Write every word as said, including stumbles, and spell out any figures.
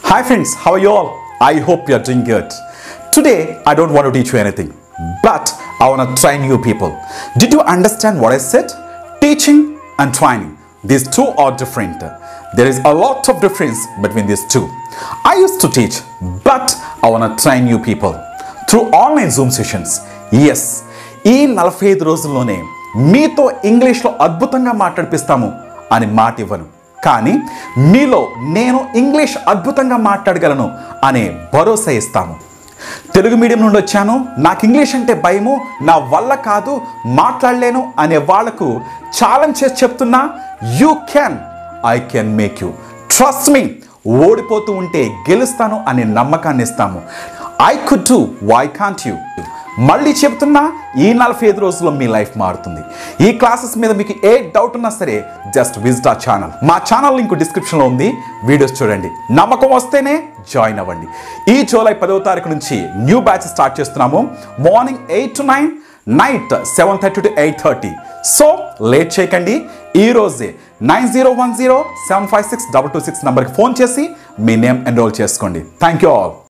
Hi friends, how are you all? I hope you are doing good. Today, I don't want to teach you anything, but I want to train you people. Did you understand what I said? Teaching and training. These two are different. There is a lot of difference between these two. I used to teach, but I want to train you people through online Zoom sessions. Yes, ఈ నలభై ఐదు రోజుల్లోనే మీతో ఇంగ్లీష్లో అద్భుతంగా మాట్లాడిపిస్తాము అని మాట ఇవ్వను, కానీ మీలో నేను ఇంగ్లీష్ అద్భుతంగా మాట్లాడగలను అనే భరోసా ఇస్తాము. తెలుగు మీడియం నుండి వచ్చాను, నాకు ఇంగ్లీష్ అంటే భయము, నా వల్ల కాదు, మాట్లాడలేను అనే వాళ్లకు ఛాలెంజ్ చేసి చెప్తున్నా, you can, I can make you. Trust me, ఓడిపోతూ ఉంటే గెలుస్తాను అనే నమ్మకాన్ని ఇస్తాము. I could do, why can't you? మళ్ళీ చెప్తున్నా, ఈ నలభై ఐదు రోజుల్లో మీ లైఫ్ మారుతుంది. ఈ క్లాసెస్ మీద మీకు ఏ డౌట్ ఉన్నా సరే జస్ట్ విజిట్ ఆ ఛానల్. మా ఛానల్ లింక్ డిస్క్రిప్షన్లో ఉంది, వీడియోస్ చూడండి. నమ్మకం వస్తేనే జాయిన్ అవ్వండి. ఈ జూలై పదవ తారీఖు నుంచి న్యూ బ్యాచ్ స్టార్ట్ చేస్తున్నాము. Morning eight to nine, night seven thirty to eight thirty. So late చేయకండి, ఈ రోజే nine zero one zero seven five six double two six నెంబర్కి ఫోన్ చేసి మీ నేమ్ ఎన్రోల్ చేసుకోండి. Thank you all.